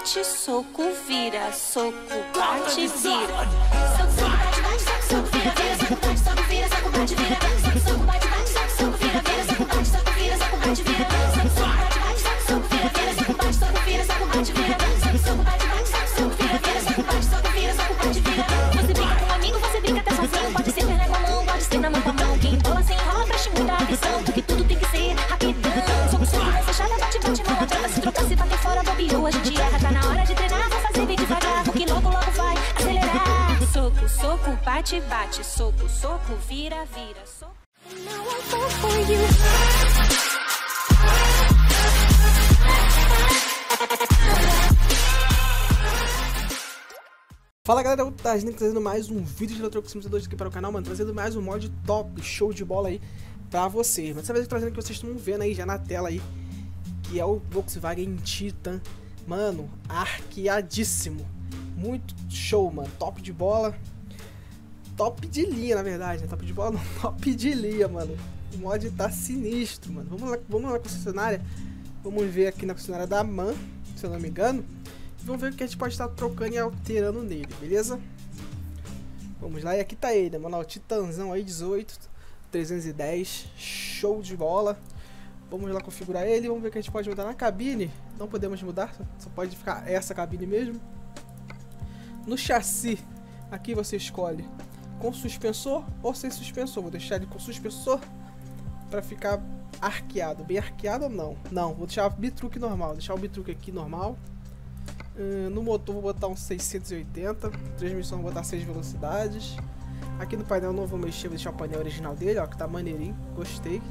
bate, soco, vira. Soco, bate, vira. Soco, bate, bate, soco, vira, vira, soco, bate, soco, vira, soco, bate, vira, soco, bate, bate, soco, vira, vira, soco, bate, soco, vira, soco, bate, vira, soco, bate, bate, soco, vira, vira, soco, bate, soco, vira, soco, bate, vira, soco, bate, bate, soco, vira, vira, soco, bate, soco, vira, soco, bate, vira. Você brinca com um amigo, você brinca até sozinho. Pode ser perna com a mão, pode ser na mão com a mão. Quem bola sem rola, preste muita atenção, porque tudo tem que ser rapidão. Soco, soco, mão fechada, bate, bate, não adianta se trocar, se bater fora, bobeou, a gente erra. Tá na hora de treinar, vou fazer bem devagar, porque logo, logo vai acelerar. Soco, soco, bate, bate. Soco, soco, vira, vira. Soco. Now I fall for you. Fala galera, o Tasnik trazendo mais um vídeo de Electro Simulator 2 aqui para o canal, mano, trazendo mais um mod top, show de bola aí pra vocês. Mas dessa vez eu tô trazendo que vocês estão vendo aí já na tela aí, que é o Volkswagen Titan, mano, arqueadíssimo, muito show, mano, top de bola, top de linha na verdade, né? Top de bola não, top de linha, mano, o mod tá sinistro, mano. Vamos lá na concessionária, vamos ver aqui na concessionária da MAN, se eu não me engano. Vamos ver o que a gente pode estar trocando e alterando nele, beleza? Vamos lá, e aqui tá ele, mano, o Titanzão aí, 18, 310, show de bola. Vamos lá configurar ele, vamos ver o que a gente pode mudar na cabine. Não podemos mudar, só pode ficar essa cabine mesmo. No chassi, aqui você escolhe com suspensor ou sem suspensor. Vou deixar ele com suspensor para ficar arqueado, bem arqueado ou não? Não, vou deixar o bitruque normal, deixar o bitruque aqui normal. No motor vou botar um 680, transmissão vou botar 6 velocidades. Aqui no painel não vou mexer, vou deixar o painel original dele, ó, que tá maneirinho, gostei.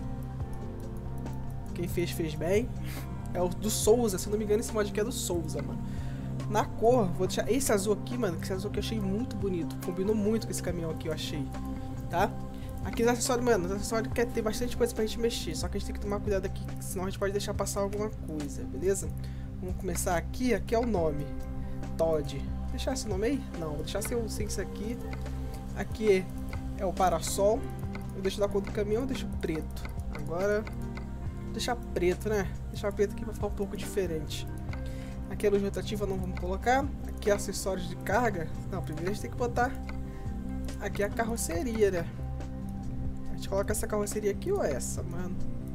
Quem fez, fez bem. É o do Souza, se não me engano esse mod aqui é do Souza, mano. Na cor, vou deixar esse azul aqui, mano, que esse azul que eu achei muito bonito, combinou muito com esse caminhão aqui, eu achei, tá? Aqui nos acessórios, mano, nos acessórios quer ter bastante coisa pra gente mexer, só que a gente tem que tomar cuidado aqui, senão a gente pode deixar passar alguma coisa, beleza? Vamos começar aqui, aqui é o nome, Todd. Vou deixar esse nome aí? Não, vou deixar sem isso aqui. Aqui é o parasol. Eu deixo da cor do caminhão, eu deixo preto. Agora, vou deixar preto, né? Vou deixar preto aqui pra ficar um pouco diferente. Aqui é luz rotativa, não vamos colocar. Aqui é acessórios de carga. Não, primeiro a gente tem que botar. Aqui é a carroceria, né? A gente coloca essa carroceria aqui ou essa, mano?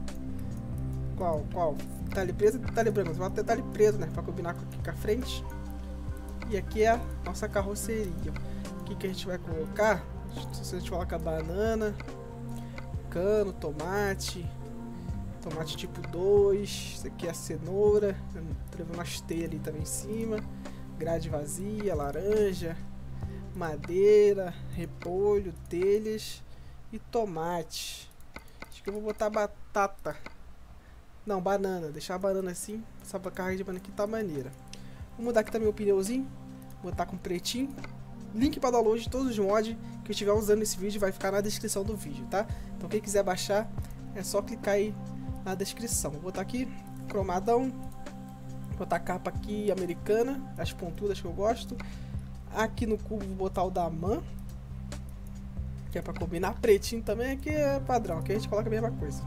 Qual? Detalhe preto e detalhe branco. Vamos ter detalhe preto, né? Pra combinar com a frente. E aqui é a nossa carroceria. O que a gente vai colocar? Se a gente coloca banana, cano, tomate tipo 2. Isso aqui é a cenoura. Teve umas teias ali também em cima. Grade vazia, laranja, madeira, repolho, telhas e tomate. Acho que eu vou botar batata. Não, banana, deixar a banana assim. Essa carga de banana aqui tá maneira. Vou mudar aqui também o pneuzinho, botar com pretinho. Link para download de todos os mods que eu estiver usando nesse vídeo vai ficar na descrição do vídeo, tá? Então quem quiser baixar é só clicar aí na descrição. Vou botar aqui cromadão, vou botar a capa aqui americana, as pontudas que eu gosto. Aqui no cubo vou botar o da MAN, que é para combinar. Pretinho também, aqui é padrão, aqui a gente coloca a mesma coisa.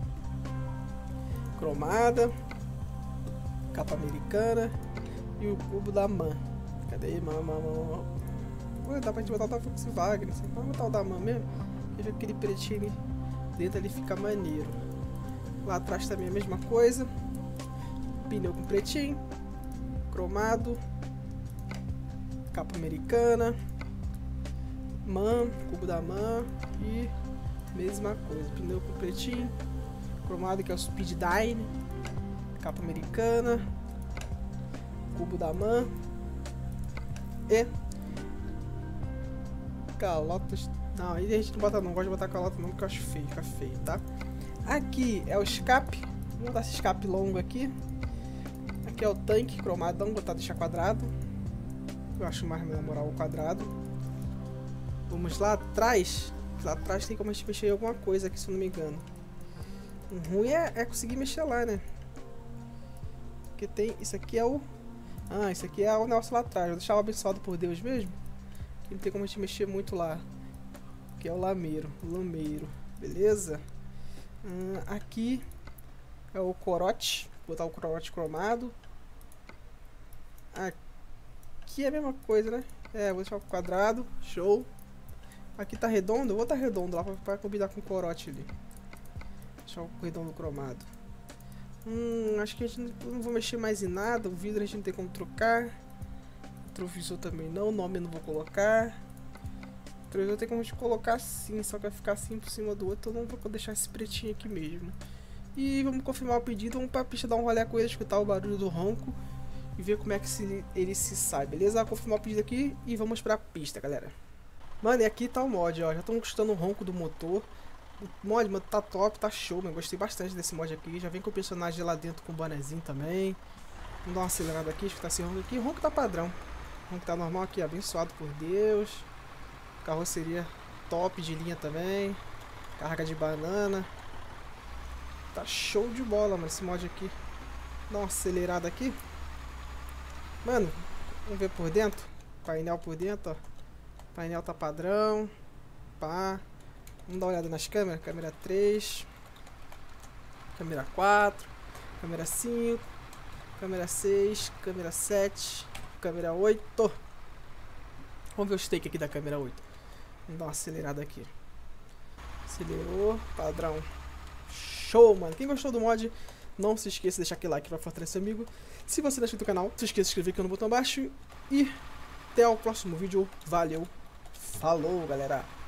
Cromada, capa americana e o cubo da MAN. Cadê? MAN. Dá pra gente botar o da Volkswagen, assim. Vamos botar o da MAN mesmo. Veja aquele pretinho ali dentro ali fica maneiro. Lá atrás também a mesma coisa. Pneu com pretinho, cromado, capa americana, MAN, cubo da MAN e mesma coisa. Pneu com pretinho, cromado, que é o Speed Dyne, capa americana, cubo da MAN e calotas. Não, aí a gente não bota, não gosto de botar calota não, porque eu acho feio, fica feio, tá? Aqui é o escape, vou botar esse escape longo aqui. Aqui é o tanque cromadão, vou botar, deixar quadrado, eu acho mais na moral o quadrado. Vamos lá atrás tem como a gente mexer em alguma coisa aqui, se eu não me engano. O ruim é conseguir mexer lá, né? Porque tem, isso aqui é o... Ah, isso aqui é o negócio lá atrás. Vou deixar o abençoado por Deus mesmo, que não tem como a gente mexer muito lá. Que é o lameiro, beleza? Aqui é o corote, vou botar o corote cromado. aqui é a mesma coisa, né? É, vou deixar o quadrado, show. Aqui tá redondo, eu vou botar redondo lá pra combinar com o corote ali. Deixar o redondo cromado. Acho que a gente não vou mexer mais em nada. O vidro a gente não tem como trocar. O retrovisor também não, o nome eu não vou colocar. O retrovisor tem como a gente colocar sim, só que vai ficar assim por cima do outro. Eu não vou deixar esse pretinho aqui mesmo. E vamos confirmar o pedido, vamos pra pista dar um rolê com ele, escutar o barulho do ronco e ver como é que ele se sai, beleza? Vou confirmar o pedido aqui e vamos pra pista, galera. Mano, e aqui tá o mod, ó, já estamos escutando o ronco do motor. O mod, mano, tá top, tá show, mano, gostei bastante desse mod aqui. Já vem com o personagem lá dentro com o bonezinho também. Vamos dar uma acelerada aqui, escutar esse ronco aqui. O ronco tá padrão, o ronco tá normal aqui, abençoado por Deus. Carroceria top de linha também. Carga de banana. Tá show de bola, mano, esse mod aqui. Dá uma acelerada aqui. Mano, vamos ver por dentro. Painel por dentro, ó. Painel tá padrão. Pá. Vamos dar uma olhada nas câmeras. Câmera 3. Câmera 4. Câmera 5. Câmera 6. Câmera 7. Câmera 8. Vamos ver o stake aqui da câmera 8. Vamos dar uma acelerada aqui. Acelerou. Padrão. Show, mano. Quem gostou do mod, não se esqueça de deixar aquele like pra fortalecer o amigo. Se você não é inscrito no canal, não se esqueça de se inscrever aqui no botão abaixo. E até o próximo vídeo. Valeu. Falou, galera.